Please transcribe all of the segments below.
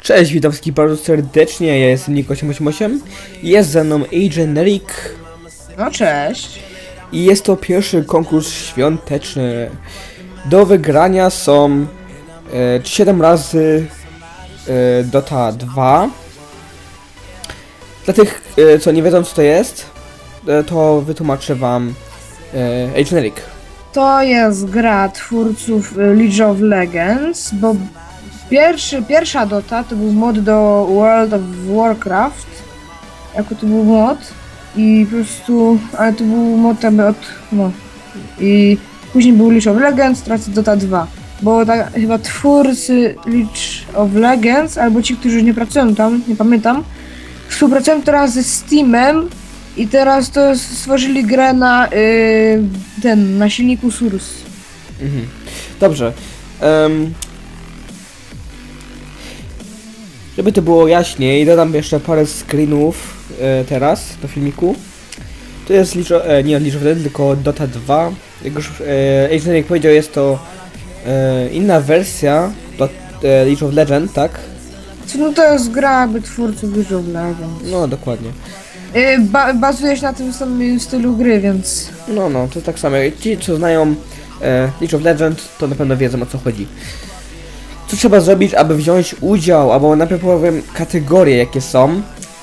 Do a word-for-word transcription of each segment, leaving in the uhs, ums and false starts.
Cześć, witam wszystkich bardzo serdecznie, ja jestem Niko osiem osiem osiem. Jest ze mną Agent Erik. No cześć. I jest to pierwszy konkurs świąteczny. Do wygrania są e, siedem razy e, Dota dwa. Dla tych, e, co nie wiedzą co to jest, e, to wytłumaczę wam e, Agent Erik. To jest gra twórców League of Legends, bo pierwszy, pierwsza Dota to był mod do World of Warcraft. Jako to był mod i po prostu, ale to był mod jakby od, no i później był League of Legends, teraz Dota dwa. Bo tak, chyba twórcy League of Legends, albo ci, którzy nie pracują tam, nie pamiętam, współpracują teraz ze Steamem i teraz to stworzyli grę na yy, ten, na silniku Surus. Mhm. Dobrze. Um, żeby to było jaśniej, dodam jeszcze parę screenów e, teraz do filmiku. To jest League, e, nie League of Legends, tylko Dota dwa. Jak już e, Agent Erik powiedział, jest to e, inna wersja do, e, League of Legends, tak? Co, no to jest gra jakby twórców League of Legends. No, dokładnie. Yy, ba bazuje się na tym samym stylu gry, więc... No, no, to tak samo. Ci, co znają e, League of Legends, to na pewno wiedzą, o co chodzi. Co trzeba zrobić, aby wziąć udział, albo najpierw powiem kategorie, jakie są.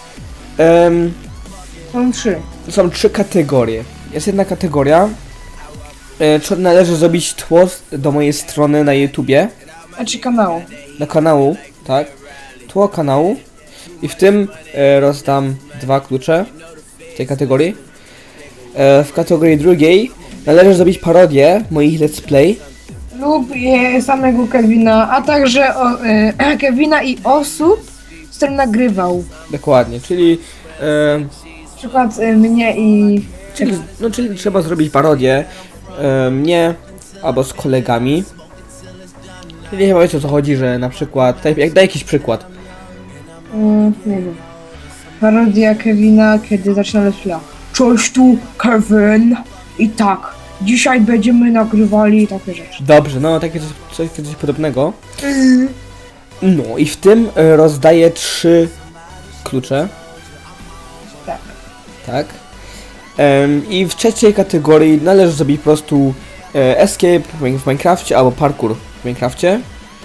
Um, Są trzy. Są trzy kategorie. Jest jedna kategoria. E, czy należy zrobić tło do mojej strony na YouTubie. Znaczy kanału. Na kanału, tak. Tło kanału. I w tym e, rozdam dwa klucze w tej kategorii. E, w kategorii drugiej należy zrobić parodię moich let's play. Lub e, samego Kevina, a także o, e, Kevina i osób, z którym nagrywał. Dokładnie, czyli... E, Na przykład e, mnie i... czyli, no, czyli trzeba zrobić parodię e, mnie albo z kolegami. Czyli nie wiecie o co chodzi, że na przykład... Daj, jak, daj jakiś przykład. Mm, nie wiem. Parodia Kevina, kiedy zaczyna let's play. Cześć tu, Kevin. I tak, dzisiaj będziemy nagrywali takie rzeczy. Dobrze, no takie coś, coś, coś podobnego. No i w tym e, rozdaję trzy klucze. Tak. Tak. Um, I w trzeciej kategorii należy zrobić po prostu e, escape w Minecrafcie albo parkour w Minecrafcie.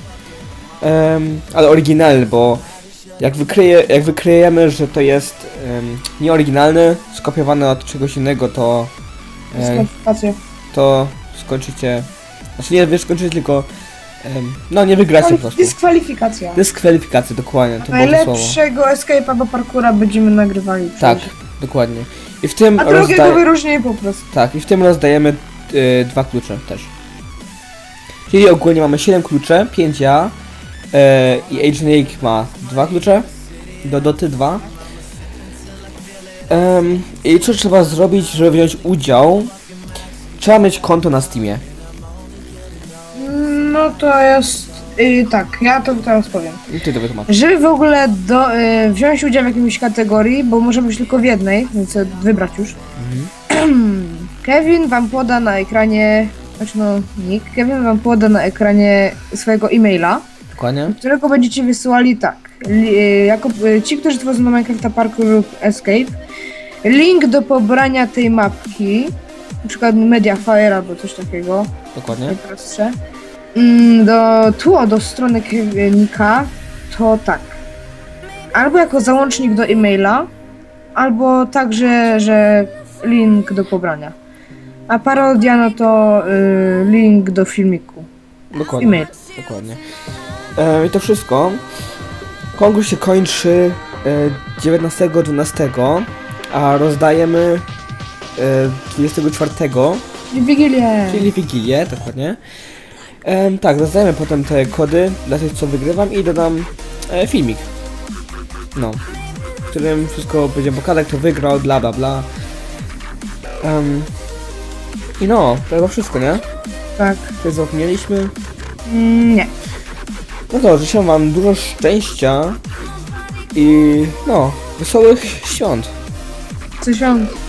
Um, ale oryginalny, bo jak, wykryje, jak wykryjemy, że to jest um, nieoryginalny, skopiowany od czegoś innego, to e, to skończycie, znaczy nie wy skończycie, tylko um, no nie wygracie po prostu. Dyskwalifikacja. Dyskwalifikacja, dokładnie, to było to słowo. Najlepszego escape'a albo parkoura będziemy nagrywali. Tak, dokładnie. I w tym A drugiego rozdaje... wyróżnienie po prostu. Tak, i w tym rozdajemy y, dwa klucze też. Czyli ogólnie mamy siedem klucze, pięć ja y, i Agent Erik ma dwa klucze do Doty dwa. Um, I co trzeba zrobić, żeby wziąć udział? Trzeba mieć konto na Steamie. No to jest... Yy, tak, ja to teraz powiem. I ty to wytłumacz. Żeby w ogóle do, yy, wziąć udział w jakiejś kategorii, bo może być tylko w jednej, więc wybrać już. Mhm. Kevin wam poda na ekranie, znaczy no nick, Kevin wam poda na ekranie swojego e-maila, Dokładnie. którego będziecie wysyłali tak, li, yy, jako yy, ci, którzy tworzą na Minecrafta Parkour lub Escape, link do pobrania tej mapki, na przykład Mediafire albo coś takiego, Dokładnie. najprostsze. Do tło do strony Kevinika to tak, albo jako załącznik do e-maila, albo także, że link do pobrania. A parodia no to y, link do filmiku. Dokładnie. E-mail. Dokładnie. E, I to wszystko. Konkurs się kończy e, dziewiętnastego dwunastego, a rozdajemy e, dwudziestego czwartego. I Wigilię. Czyli Wigilię, dokładnie. E, tak, rozdajemy potem te kody dla tych, co wygrywam i dodam e, filmik. No. W którym wszystko będzie pokazać, kto wygrał, bla bla bla. Um, I no, to chyba wszystko, nie? Tak. Coś zapomnieliśmy? Mm, nie. No to życzę wam dużo szczęścia i no, wesołych świąt. Coś wam